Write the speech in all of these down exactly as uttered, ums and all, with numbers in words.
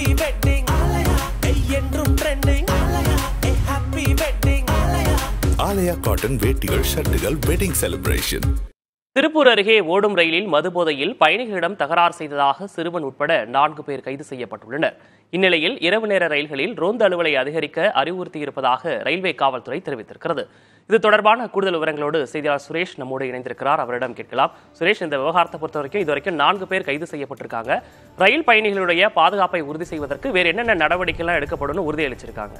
happy wedding Aalaya என்றும் trending Aalaya happy wedding Aalaya Aalaya cotton வேட்டிகள் ஷர்ட்டுகள் வெட்டிங் செலிப்ரேஷன். திருப்பூர் அருகே ஓடும் ரயிலில் மதுபோதையில் பயணிகளிடம் தகராறு செய்ததாக சிறுவன் உட்பட நான்கு பேர் கைது செய்யப்பட்டுள்ளனர். இந்நிலையில் இரவு நேர ரயில்களில் ரோந்து அலுவலை அதிகரிக்க அறிவுறுத்தியிருப்பதாக ரயில்வே காவல்துறை தெரிவித்திருக்கிறது. இது தொடர்பான கூடுதல் விவரங்களோடு செய்தியாளர் சுரேஷ் நம்மோடு இணைந்திருக்கிறார். அவரிடம் கேட்கலாம். சுரேஷ், இந்த விவகாரத்தை பொறுத்த வரைக்கும் இதுவரைக்கும் நான்கு பேர் கைது செய்யப்பட்டிருக்காங்க. ரயில் பயணிகளுடைய பாதுகாப்பை உறுதி செய்வதற்கு வேறு என்னென்ன நடவடிக்கைலாம் எடுக்கப்படும் உறுதியளிச்சிருக்காங்க?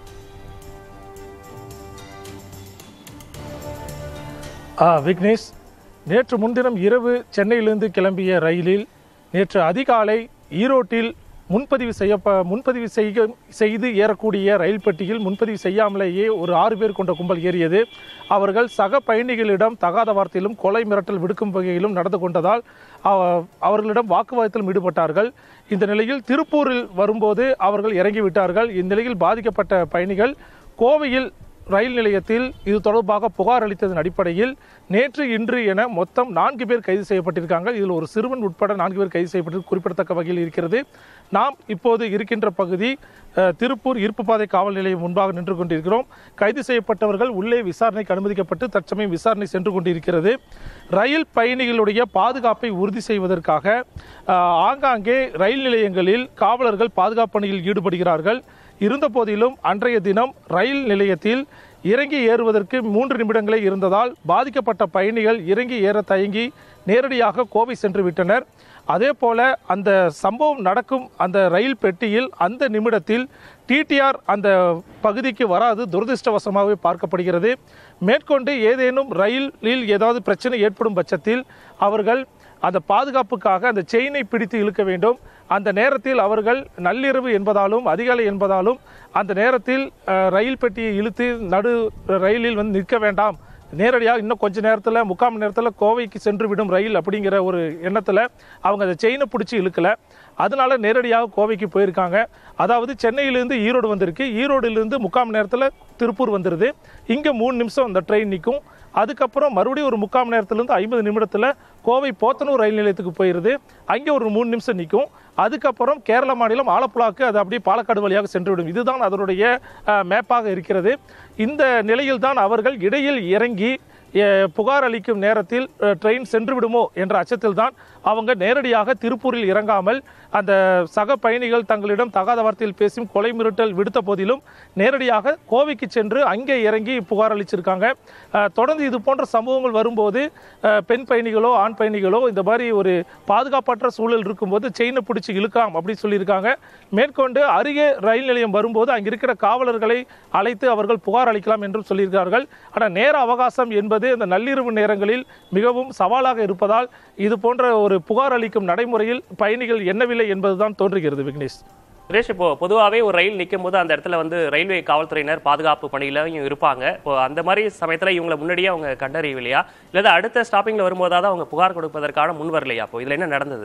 விக்னேஷ், நேற்று முன்தினம் இரவு சென்னையிலிருந்து கிளம்பிய ரயிலில் நேற்று அதிகாலை ஈரோட்டில் முன்பதிவு செய்ய முன்பதிவு செய்ய செய்து ஏறக்கூடிய ரயில் பெட்டியில் முன்பதிவு செய்யாமலேயே ஒரு ஆறு பேர் கொண்ட கும்பல் ஏறியது. அவர்கள் சக பயணிகளிடம் தகாத வார்த்தையிலும் கொலை மிரட்டல் விடுக்கும் வகையிலும் நடந்து கொண்டதால் அவர்களிடம் வாக்குவாதத்திலும் ஈடுபட்டார்கள். இந்த நிலையில் திருப்பூரில் வரும்போது அவர்கள் இறங்கிவிட்டார்கள். இந்நிலையில் பாதிக்கப்பட்ட பயணிகள் கோவையில் ரயில் நிலையத்தில் இது தொடர்பாக புகார் அளித்ததன் அடிப்படையில் நேற்று இன்று என மொத்தம் நான்கு பேர் கைது செய்யப்பட்டிருக்காங்க. இதில் ஒரு சிறுவன் உட்பட நான்கு பேர் கைது செய்யப்பட்டு குறிப்பிடத்தக்க வகையில் இருக்கிறது. நாம் இப்போது இருக்கின்ற பகுதி திருப்பூர் இருப்புப்பாதை காவல் நிலையம் முன்பாக நின்று கொண்டிருக்கிறோம். கைது செய்யப்பட்டவர்கள் உள்ளே விசாரணைக்கு அனுமதிக்கப்பட்டு தற்சமயம் விசாரணை சென்று கொண்டிருக்கிறது. ரயில் பயணிகளுடைய பாதுகாப்பை உறுதி செய்வதற்காக ஆங்காங்கே ரயில் நிலையங்களில் காவலர்கள் பாதுகாப்பு பணியில் ஈடுபடுகிறார்கள். இருந்த போதிலும் அன்றைய தினம் ரயில் நிலையத்தில் இறங்கி ஏறுவதற்கு மூன்று நிமிடங்களே இருந்ததால் பாதிக்கப்பட்ட பயணிகள் இறங்கி ஏற தயங்கி நேரடியாக கோவை சென்று விட்டனர். அதே போல அந்த சம்பவம் நடக்கும் அந்த ரயில் பெட்டியில் அந்த நிமிடத்தில் டிடிஆர் அந்த பகுதிக்கு வராது துரதிருஷ்டவசமாகவே பார்க்கப்படுகிறது. மேற்கொண்டு ஏதேனும் ரயிலில் ஏதாவது பிரச்சனை ஏற்படும் பட்சத்தில் அவர்கள் அந்த பாதுகாப்புக்காக அந்த செயினை பிடித்து இழுக்க வேண்டும். அந்த நேரத்தில் அவர்கள் நள்ளிரவு என்பதாலும் அதிகாலை என்பதாலும் அந்த நேரத்தில் ரயில் பெட்டியை இழுத்து நடு ரயிலில் வந்து நிற்க வேண்டாம், நேரடியாக இன்னும் கொஞ்ச நேரத்தில் முக்கால் மணி நேரத்தில் கோவைக்கு சென்று விடும் ரயில் அப்படிங்கிற ஒரு எண்ணத்தில் அவங்க அந்த செயினை பிடிச்சி இழுக்கலை. அதனால நேரடியாக கோவைக்கு போயிருக்காங்க. அதாவது சென்னையிலேருந்து ஈரோடு வந்திருக்கு. ஈரோடுலேருந்து முக்கால் மணி நேரத்தில் திருப்பூர் வந்துடுது. இங்கே மூணு நிமிஷம் அந்த ட்ரெயின் நிற்கும். அதுக்கப்புறம் மறுபடியும் ஒரு முக்கால் மணி நேரத்துலேருந்து ஐம்பது நிமிடத்தில் கோவை போத்தனூர் ரயில் நிலையத்துக்கு போயிடுது. அங்கே ஒரு மூணு நிமிஷம் நிற்கும். அதுக்கப்புறம் கேரள மாநிலம் ஆலப்புழாக்கு அது அப்படியே பாலக்காடு வழியாக சென்றுவிடும். இதுதான் அதனுடைய மேப்பாக இருக்கிறது. இந்த நிலையில் தான் அவர்கள் இடையில் இறங்கி புகார் அளிக்கும் நேரத்தில் ட்ரெயின் சென்று விடுமோ என்ற அச்சத்தில் தான் அவங்க நேரடியாக திருப்பூரில் இறங்காமல் அந்த சக பயணிகள் தங்களிடம் தகாத வார்த்தையில் பேசும் கொலை மிரட்டல் விடுத்த போதிலும் நேரடியாக கோவைக்கு சென்று அங்கே இறங்கி புகார் அளிச்சிருக்காங்க. தொடர்ந்து இது போன்ற சம்பவங்கள் வரும்போது பெண் பயணிகளோ ஆண் பயணிகளோ இந்த மாதிரி ஒரு பாதுகாப்பற்ற சூழல் இருக்கும்போது செயினை பிடிச்சி இழுக்கலாம் அப்படின்னு சொல்லியிருக்காங்க. மேற்கொண்டு அருகே ரயில் நிலையம் வரும்போது அங்கே இருக்கிற காவலர்களை அழைத்து அவர்கள் புகார் அளிக்கலாம் என்றும் சொல்லியிருக்கிறார்கள். ஆனால் நேர அவகாசம் என்பது இந்த நள்ளிரவு நேரங்களில் மிகவும் சவாலாக இருப்பதால் இது போன்ற ஒரு புகார் அளிக்கும் நடைமுறையில் பயணிகள் எண்ணவில்லை என்பதுதான் தோன்றுகிறது. விக்னேஷ், சுரேஷ், இப்போ பொதுவாகவே ஒரு ரயில் நிற்கும் போது அந்த இடத்துல வந்து ரயில்வே காவல்துறையினர் பாதுகாப்பு பணியிலையும் இருப்பாங்க. இப்போ அந்த மாதிரி சமயத்தில் இவங்களை முன்னாடியே அவங்க கண்டறியவில்லையா, இல்லை அடுத்த ஸ்டாப்பிங்கில் வரும்போதாவது அவங்க புகார் கொடுப்பதற்கான முன் வரலையா? இப்போ இதில் என்ன நடந்தது?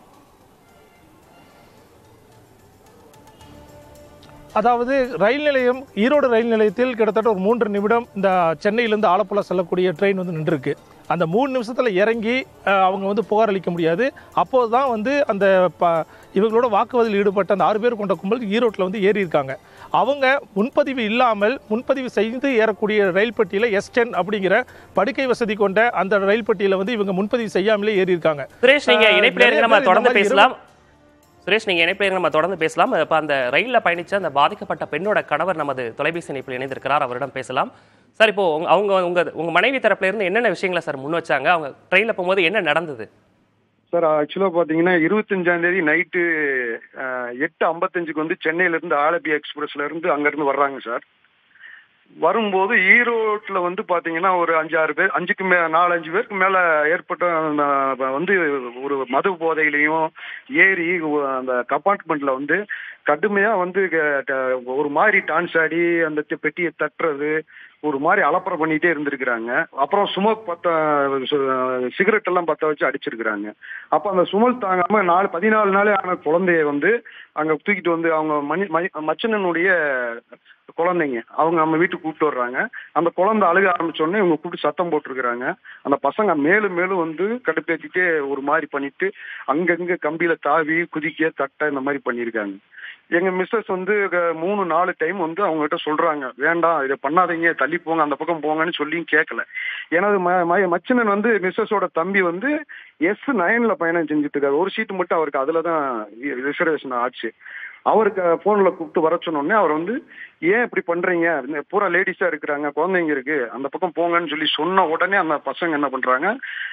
அதாவது ரயில் நிலையம் ஈரோடு ரயில் நிலையத்தில் கிட்டத்தட்ட ஒரு மூன்று நிமிடம் இந்த சென்னையிலேருந்து ஆலப்புழா செல்லக்கூடிய ட்ரெயின் வந்து நின்றுருக்கு. அந்த மூணு நிமிஷத்தில் இறங்கி அவங்க வந்து புகார் அளிக்க முடியாது. அப்போது தான் வந்து அந்த ப இவங்களோட வாக்குவாதத்தில் ஈடுபட்ட அந்த ஆறு பேர் கொண்ட கும்பல் ஈரோட்டில் வந்து ஏறி இருக்காங்க. அவங்க முன்பதிவு இல்லாமல் முன்பதிவு செய்து ஏறக்கூடிய ரயில் பெட்டியில் எஸ் டென் அப்படிங்கிற படுக்கை வசதி கொண்ட அந்த ரயில் பெட்டியில் வந்து இவங்க முன்பதிவு செய்யாமலே ஏறி இருக்காங்க. சுரேஷ், நீங்க இணைப்பில் நம்ம தொடர்ந்து பேசலாம். சுரேஷ், நீங்க இணைப்பில் நம்ம தொடர்ந்து பேசலாம். இப்போ அந்த ரயிலில் பயணிச்ச அந்த பாதிக்கப்பட்ட பெண்ணோட கணவர் நமது தொலைபேசி இணைப்பில் இணைந்திருக்கிறார். அவரிடம் பேசலாம். சார், இப்போ அவங்க உங்க உங்க மனைவி தரப்புல இருந்து என்னென்ன விஷயங்களை சார் முன் வச்சாங்க? அவங்க ட்ரெயினில் போகும்போது என்ன நடந்தது? சார், ஆக்சுவலாக பார்த்தீங்கன்னா இருபத்தஞ்சாம் தேதி நைட்டு எட்டு ஐம்பத்தஞ்சுக்கு வந்து சென்னையிலேருந்து ஆலப்பி எக்ஸ்பிரஸ்ல இருந்து அங்கேருந்து வர்றாங்க சார். வரும்போது ஈரோட்டில் வந்து பார்த்தீங்கன்னா ஒரு அஞ்சாறு பேர் அஞ்சுக்கு மே நாலு அஞ்சு பேருக்கு மேலே ஏற்பட்ட வந்து ஒரு மது போதையிலையும் ஏறி அந்த கம்பார்ட்மெண்ட்டில் வந்து கடுமையாக வந்து ஒரு மாதிரி டான்ஸ் ஆடி அந்த பெட்டியை தட்டுறது, ஒரு மாதிரி அலப்பறை பண்ணிகிட்டே இருந்திருக்கிறாங்க. அப்புறம் சுமோக் பற்ற சிகரெட் எல்லாம் பற்ற வச்சு அடிச்சிருக்கிறாங்க. அப்போ அந்த சுமல் தாங்காமல் நாலு பதினாலு நாளே ஆன குழந்தைய வந்து அங்கே தூக்கிட்டு வந்து அவங்க மணி மச்சனனுடைய குழந்தைங்க அவங்க நம்ம வீட்டுக்கு கூப்பிட்டு வர்றாங்க. அந்த குழந்தை அழுக ஆரம்பிச்சோடனே இவங்க கூப்பிட்டு சத்தம் போட்டிருக்கிறாங்க. அந்த பசங்க மேலும் மேலும் வந்து கடுப்பேற்றிட்டே ஒரு மாதிரி பண்ணிட்டு அங்கங்க கம்பியில தாவி குதிக்க தட்ட இந்த மாதிரி பண்ணியிருக்காங்க. எங்க மிஸ்ஸஸ் வந்து மூணு நாலு டைம் வந்து அவங்ககிட்ட சொல்றாங்க, வேண்டாம் இதை பண்ணாதீங்க, தள்ளி போங்க, அந்த பக்கம் போங்கன்னு சொல்லியும் கேட்கல. எனது மச்சினன் வந்து மிஸ்ஸஸோட தம்பி வந்து எஸ் நைன்ல பயணம் செஞ்சுட்டு இருக்காரு. ஒரு சீட்டு மட்டும் அவருக்கு அதுலதான் ரிசர்வேஷன் ஆச்சு. அவருக்கு போன்ல கூப்பிட்டு வர சொன்னோடனே அவர் வந்து ஏன் இப்படி பண்றீங்க, பூரா லேடிஸா இருக்கிறாங்க, குழந்தைங்க இருக்கு, அந்த பக்கம் போங்கன்னு சொல்லி சொன்ன உடனே அந்த பசங்க என்ன பண்றாங்க,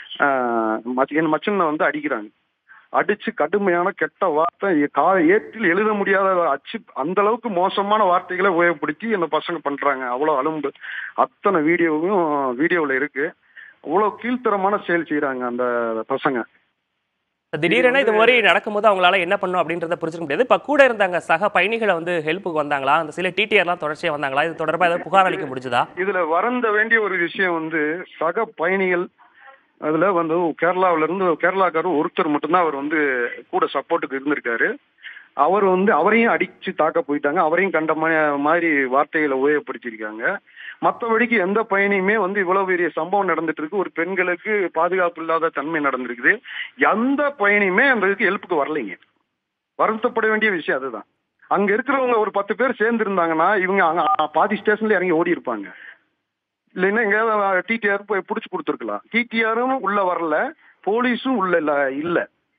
என் மச்சனை வந்து அடிக்கிறாங்க. அடிச்சு கடுமையான கெட்ட வார்த்தை கால ஏற்றில் எழுத முடியாத அச்சு அந்த அளவுக்கு மோசமான வார்த்தைகளை உபயோகப்படுத்தி அந்த பசங்க பண்றாங்க. அவ்வளவு அலும்பு அத்தனை வீடியோவும் வீடியோவில் இருக்கு. அவ்வளவு கீழ்த்தரமான செயல் செய்யறாங்க அந்த பசங்க. திடீரென இது மாதிரி நடக்கும்போது அவங்களால என்ன பண்ணும் அப்படின்றத புரிஞ்சுக்க முடியாது. இப்ப கூட இருந்தாங்க சக பயணிகளை வந்து ஹெல்ப்புக்கு வந்தாங்களா, அந்த சில டிடிஆர்லாம் தொடர்ச்சியா வந்தாங்களா, இது தொடர்பாக ஏதாவது புகார் அளிக்க முடிஞ்சதா? இதுல வருந்த வேண்டிய ஒரு விஷயம் வந்து சக பயணிகள் அதுல வந்து கேரளாவில இருந்து கேரளாக்காரர் ஒருத்தர் மட்டும்தான் அவர் வந்து கூட சப்போர்ட்டுக்கு இருந்திருக்காரு. அவர் வந்து அவரையும் அடிச்சு தாக்க போயிட்டாங்க, அவரையும் கண்ட மாதிரி வார்த்தைகளை உபயோகப்படுத்தியிருக்காங்க. மற்றபடிக்கு எந்த பயணியுமே வந்து இவ்வளவு பெரிய சம்பவம் நடந்துட்டு இருக்கு, ஒரு பெண்களுக்கு பாதுகாப்பு இல்லாத தன்மை நடந்திருக்குது, எந்த பயணியுமே அந்த இதுக்கு ஹெல்ப்புக்கு வரலைங்க. வருத்தப்பட வேண்டிய விஷயம் அதுதான். அங்க இருக்கிறவங்க ஒரு பத்து பேர் சேர்ந்து இருந்தாங்கன்னா இவங்க அங்க பாதி ஸ்டேஷன்ல இறங்கி ஓடி இருப்பாங்க. இல்லைன்னா எங்கேயாவது டிடிஆர் போய் பிடிச்சி கொடுத்துருக்கலாம். டிடிஆரும் உள்ள வரல, போலீஸும் உள்ள இல்ல இல்ல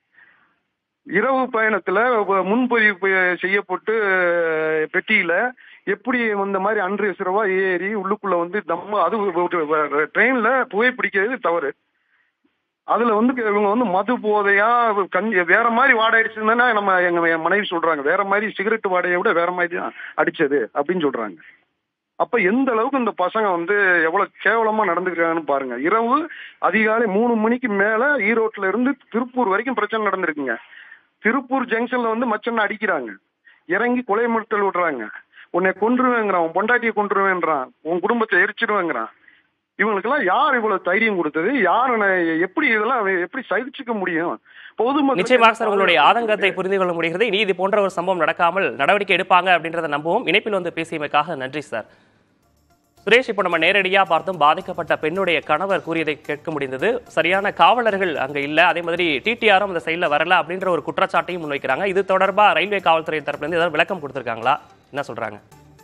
இரவு பயணத்துல முன்பதிவு செய்யப்பட்டு பெட்டியில எப்படி இந்த மாதிரி அன்ரிசர்வா ஏறி உள்ளுக்குள்ள வந்து நம்ம அது ட்ரெயின்ல புகைப்பிடிக்கிறது தவறு. அதுல வந்து இவங்க வந்து மது போதையா கஞ்சி வேற மாதிரி வாடை அடிச்சதுன்னா நம்ம எங்க மனைவி சொல்றாங்க, வேற மாதிரி சிகரெட் வாடையை விட வேற மாதிரி தான் அடிச்சது அப்படின்னு சொல்றாங்க. அப்ப எந்த அளவுக்கு இந்த பசங்க வந்து எவ்வளவு கேவலமா நடந்துக்கிறாங்கன்னு பாருங்க. இரவு அதிகாலை மூணு மணிக்கு மேல ஈரோட்ல இருந்து திருப்பூர் வரைக்கும் பிரச்சனை நடந்திருக்குங்க. திருப்பூர் ஜங்ஷன்ல வந்து மச்சனை அடிக்கிறாங்க, இறங்கி கொலை மிரட்டல் விடுறாங்க, உன்னை கொன்றுவேங்கிறான், உன் பொண்டாட்டியை கொன்றுவேன்றான், உன் குடும்பத்தை எரிச்சிடுவேங்கிறான். இவங்களுக்கெல்லாம் யார் இவ்வளவு தைரியம் கொடுத்தது, யார் எப்படி இதெல்லாம் எப்படி சகிச்சுக்க முடியும்? பொதுமக்கள் நிச்சயமாக சார் உங்களுடைய ஆதங்கத்தை புரிந்து கொள்ள முடிகிறது. இனி இது போன்ற ஒரு சம்பவம் நடக்காமல் நடவடிக்கை எடுப்பாங்க அப்படின்றத நம்புவோம். இணைப்பில் வந்து பேசியமைக்காக நன்றி சார். சுரேஷ், இப்போ நம்ம நேரடியாக பார்த்தும் பாதிக்கப்பட்ட பெண்ணுடைய கணவர் கூறியதை கேட்க முடிந்தது. சரியான காவலர்கள் அங்க இல்ல, அதே மாதிரி டிடிஆரும் அந்த சைட்ல வரல அப்படின்ற ஒரு குற்றச்சாட்டையும் முன்வைக்கிறாங்க. இது தொடர்பா ரயில்வே காவல்துறை தரப்புல இருந்து ஏதாவது விளக்கம் கொடுத்திருக்காங்களா, என்ன சொல்றாங்க?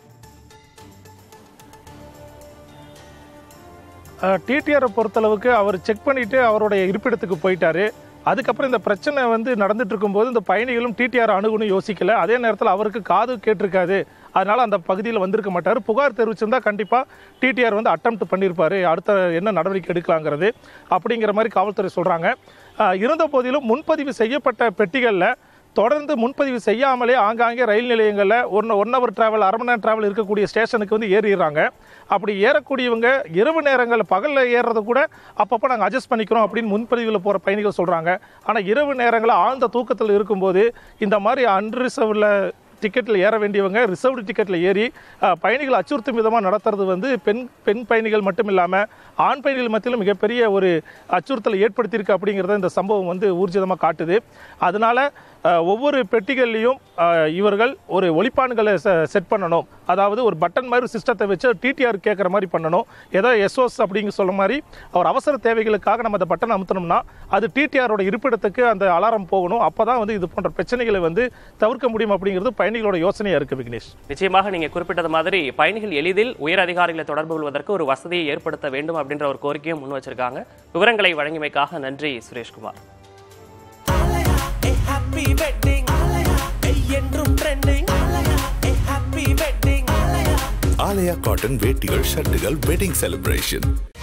டிடிஆரை பொறுத்தளவுக்கு அவர் செக் பண்ணிட்டு அவருடைய இருப்பிடத்துக்கு போயிட்டாரு. அதுக்கப்புறம் இந்த பிரச்சனை வந்து நடந்துட்டு இருக்கும்போது இந்த பயணிகளும் டிடிஆர் அணுகுன்னு யோசிக்கல. அதே நேரத்தில் அவருக்கு காது கேட்டிருக்காது, அதனால அந்த பகுதியில் வந்திருக்க மாட்டார். புகார் தெரிவிச்சிருந்தா கண்டிப்பாக டிடிஆர் வந்து அட்டெம்ப்ட் பண்ணியிருப்பாரு, அடுத்த என்ன நடவடிக்கை எடுக்கலாங்கிறது அப்படிங்கிற மாதிரி காவல்துறை சொல்கிறாங்க. இருந்த போதிலும் முன்பதிவு செய்யப்பட்ட பெட்டிகளில் தொடர்ந்து முன்பதிவு செய்யாமலே ஆங்காங்கே ரயில் நிலையங்களில் ஒன் ஒன் ஹவர் டிராவல் அரை மணி நேரம் டிராவல் இருக்கக்கூடிய ஸ்டேஷனுக்கு வந்து ஏறிடுறாங்க. அப்படி ஏறக்கூடியவங்க இரவு நேரங்களில் பகலில் ஏறுறது கூட அப்பப்போ நாங்கள் அட்ஜஸ்ட் பண்ணிக்கிறோம் அப்படின்னு முன்பதிவில் போகிற பயணிகள் சொல்கிறாங்க. ஆனால் இரவு நேரங்களில் ஆழ்ந்த தூக்கத்தில் இருக்கும்போது இந்த மாதிரி அன்ரிசர்வ்டில் டிக்கெட்டில் ஏற வேண்டியவங்க ரிசர்வ்டு டிக்கெட்டில் ஏறி பயணிகள் அச்சுறுத்தும் விதமாக நடத்துறது வந்து பெண் பெண் பயணிகள் மட்டும் இல்லாமல் ஆண் பயணிகள் மத்தியிலும் மிகப்பெரிய ஒரு அச்சுறுத்தலை ஏற்படுத்தியிருக்கு அப்படிங்கிறத இந்த சம்பவம் வந்து ஊர்ஜிதமாக காட்டுது. அதனால் ஒவ்வொரு பெட்டிகள்லையும் இவர்கள் ஒரு ஒலிப்பான்களை செட் பண்ணணும், அதாவது ஒரு பட்டன் மாதிரி சிஸ்டத்தை வச்சு டிடிஆர் கேட்குற மாதிரி பண்ணணும். ஏதோ எஸ்ஓஎஸ் அப்படிங்க சொல்ல மாதிரி அவர் அவசர தேவைகளுக்காக நம்ம அந்த பட்டன் அமுத்தணும்னா அது டிடிஆரோட இருப்பிடத்துக்கு அந்த அலாரம் போகணும். அப்போ தான் வந்து இது போன்ற பிரச்சனைகளை வந்து தவிர்க்க முடியும் அப்படிங்கிறது பயணிகளோட யோசனையாக இருக்குது. விக்னேஷ், நிச்சயமாக நீங்கள் குறிப்பிட்டது மாதிரி பயணிகள் எளிதில் உயர் அதிகாரிகளை தொடர்பு கொள்வதற்கு ஒரு வசதியை ஏற்படுத்த வேண்டும் அப்படின்ற ஒரு கோரிக்கையும் முன் வச்சிருக்காங்க. விவரங்களை வழங்கியமைக்காக நன்றி சுரேஷ்குமார். Happy wedding, என்றும் trending, happy wedding. Aalaya cotton வேட்டிகள் ஷர்ட்டுகள் வெட்டிங் செலிப்ரேஷன்.